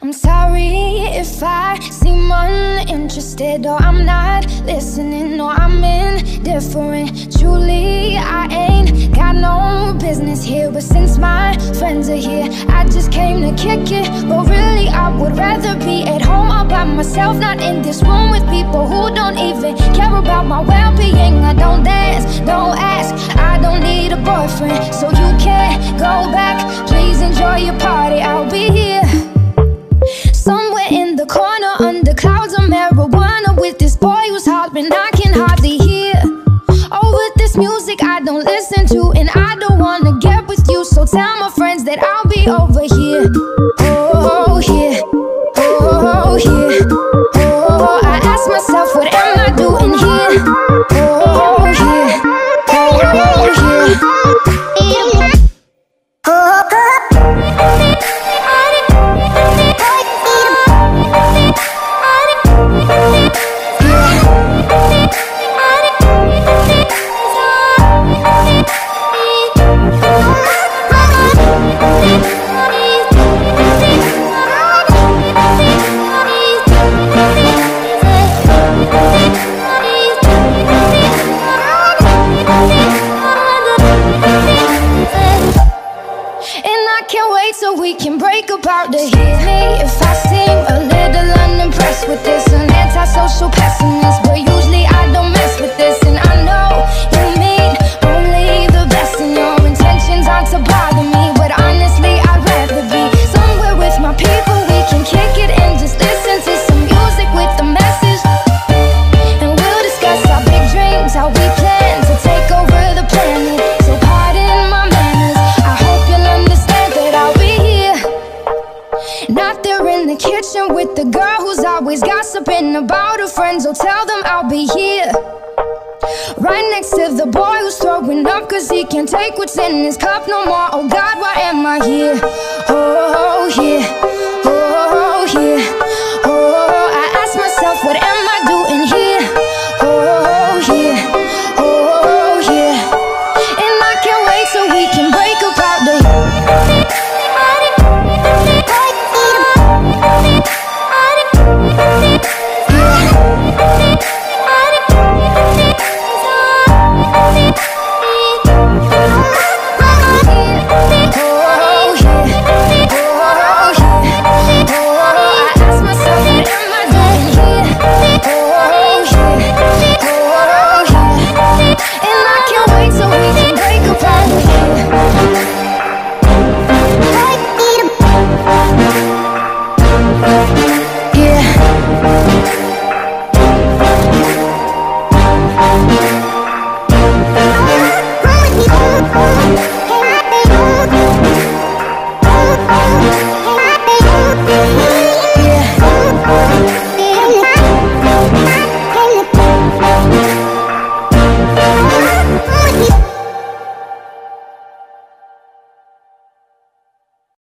I'm sorry if I seem uninterested, or I'm not listening, or I'm indifferent. Truly, I ain't got no business here, but since my friends are here, I just came to kick it. But really, I would rather be at home all by myself, not in this room with people who don't even care about my well-being. I don't dance, don't ask, I don't need a boyfriend, so you can't go back. Please enjoy your party, I'll be here somewhere in the corner, under clouds of marijuana, with this boy who's hollering I can hardly hear. Over this music I don't listen to, and I don't wanna get with you, so tell my friends that I'll be over here. Oh, here, oh, here, oh, I ask myself, what am I doing here? Oh, here, oh, here. So we can break apart to hear me if I seem a little unimpressed with this. An antisocial pessimist, but usually I don't mess with this. And I know you mean only the best, and your intentions aren't to bother me, but honestly I'd rather be somewhere with my people. We can kick it and just listen to some music with a message, and we'll discuss our big dreams, how we plan to take over the planet. So pardon my manners, I hope you'll understand that I'll be not there in the kitchen with the girl who's always gossiping about her friends. Oh, tell them I'll be here right next to the boy who's throwing up cause he can't take what's in his cup no more. Oh God, why am I here? Oh, here, oh, here, oh, I ask myself, what am I doing here? Oh, here, oh, here, and I can't wait so we can break apart the